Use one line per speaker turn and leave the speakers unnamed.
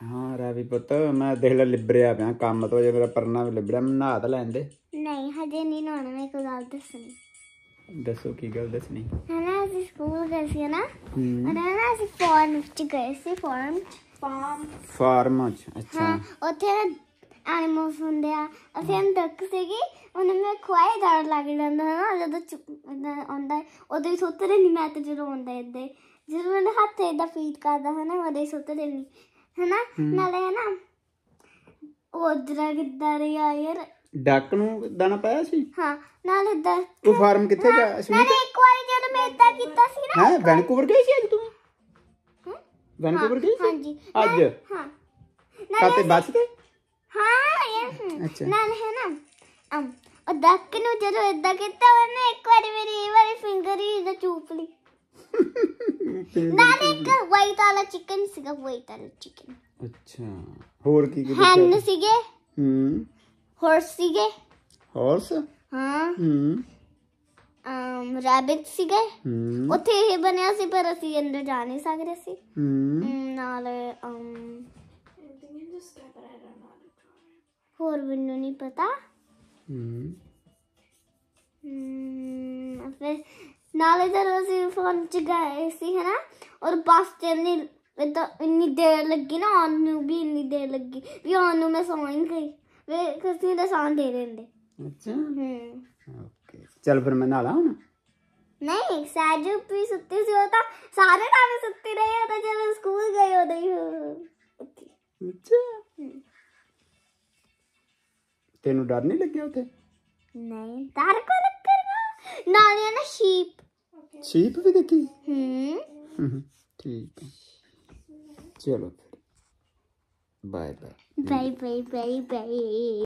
हाँ रावी पुत मैं देख ला लिबड़िया पिया काम तो जे मेरा परना भी लिबड़िया मैं नहा तो लैंदे
नहीं हजे नहीं नहाना मैं कोई गल दसनी
दसो की गल दसनी
है ना ਅਸੀਂ ਸਕੂਲ ਗਏ ਸੀ ਨਾ ਉਹਨਾਂ ਨਾ ਅਸੀਂ ਫਾਰਮ ਚ ਗਏ ਸੀ ਫਾਰਮ
ਚ ਅੱਛਾ
ਉੱਥੇ ਐਨੀਮਲਸ ਹੁੰਦੇ ਆ ਅਸੀਂ ਡੱਕ ਸੀਗੀ ਉਹਨੇ ਮੈਂ ਖਵਾਏ ਡਰ ਲੱਗ ਜਾਂਦਾ ਨਾ ਜਦੋਂ ਆਉਂਦਾ ਉਦੋਂ ਹੀ ਸੁੱਤ ਰਹਿੰਦੀ ਮੈਂ ਤੇ ਜਦੋਂ ਆਉਂਦਾ ਏਦਾਂ ਜਦੋਂ ਉਹਨੇ ਹੱਥ ਏਦਾਂ ਫੀਡ ਕਰਦਾ ਹੈ ਨਾ ਉਦੋਂ ਹੀ ਸੁੱਤ ਰਹਿੰਦੀ ਹੈ ਨਾ ਨਾਲੇ ਹੈ ਨਾ ਉਹ ਉਧਰ ਕਿੱਦਾਂ ਰਿਹਾ ਯਾਰ
ਡੱਕ ਨੂੰ ਦਾਣਾ ਪਾਇਆ ਸੀ
ਹਾਂ ਨਾਲੇ ਡੱਕ
ਉਹ ਫਾਰਮ ਕਿੱਥੇ ਗਿਆ
ਨਾਲੇ ਇੱਕ ਵਾਰੀ ਜਦੋਂ ਮੈਂ ਏਦਾਂ ਕੀਤਾ ਸੀ ਨਾ
ਹੈ ਵੈਨਕੂਵਰ ਗਈ ਸੀ ਅੱਜ ਤੂੰ ਵੈਨਕੂਵਰ ਗਈ ਸੀ
ਹਾਂਜੀ
ਅੱਜ
ਹਾਂ
ਕਾਤੇ ਬੱਸ ਤੇ
ਹਾਂ ਯਾਰ
ਅੱਛਾ
ਨਾਲੇ ਹੈ ਨਾ ਉਹ ਡੱਕ ਨੂੰ ਜਦੋਂ ਏਦਾਂ ਕੀਤਾ ਉਹਨੇ ਇੱਕ ਵਾਰੀ ਮੇਰੀ ਇਹ ਵਾਲੀ ਫਿੰਗਰ ਹੀ ਇਹਦਾ ਚੂਪ ਲਈ ਨਾਲੇ ਇੱਕ ਵਾਈਟ ਵਾਲਾ ਚਿਕਨ ਸੀਗਾ ਵਾਈਟ ਵਾਲਾ ਚਿਕਨ
ਅੱਛਾ ਹੋਰ ਕੀ ਕੀ
ਹੈਨ ਸੀਗੇ horse ਸੀਗੇ
ਹਾਰਸ
ਹਾਂ ਰੈਬਿਟ ਸੀਗੇ ਉੱਥੇ ਇਹ ਬਣਿਆ ਸੀ ਪਰ ਅਸੀਂ ਅੰਦਰ ਜਾ ਨਹੀਂ ਸਕਦੇ ਸੀ ਨਾਲੇ ਹੋਰ ਮੈਨੂੰ ਨਹੀਂ ਪਤਾ ਫਿਰ ਨਾਲੇ ਜਦੋਂ ਅਸੀਂ ਫੋਨ ਚ ਗਏ ਸੀ ਹੈ ਨਾ ਔਰ ਬੱਸ ਚ ਇੰਨੀ ਦੇਰ ਲੱਗੀ ਨਾ ਆਉਣ ਨੂੰ ਵੀ ਇੰਨੀ ਦੇਰ ਲੱਗੀ ਵੀ ਆਉਣ ਨੂੰ ਮੈਂ ਸੌਂ ਹੀ ਗਈ ਵੇ ਕਿਸੇ ਦਾ ਸਾਂ ਦੇ ਦਿੰਦੇ
ਅੱਛਾ ਓਕੇ ਚੱਲ ਫਿਰ ਮੈਂ ਨਾਲਾ ਹੁਣ
ਨਹੀਂ ਸਾਜੂ ਵੀ ਸੁੱਤੀ ਸੀ ਉਹ ਤਾਂ ਸਾਰੇ ਟਾਈਮ ਸੁੱਤੀ ਰਹੀ ਉਹ ਤਾਂ ਜਦੋਂ ਸਕੂਲ ਗਏ ਉਦੋਂ ਹੀ
ਅੱਛਾ ਤੈਨੂੰ ਡਰ ਨਹੀਂ ਲੱਗਿਆ ਉੱਥੇ
ਨਹੀਂ ਡਰ ਕੋ ਲੱਗੇਗਾ ਨਾਲੇ ਨਾ
ਸ਼ੀਪ ਵੀ ਦੇਖੀ ਠੀਕ ਹੈ ਚਲੋ ਫਿਰ ਬਾਏ ਬਾਏ
ਬਾਏ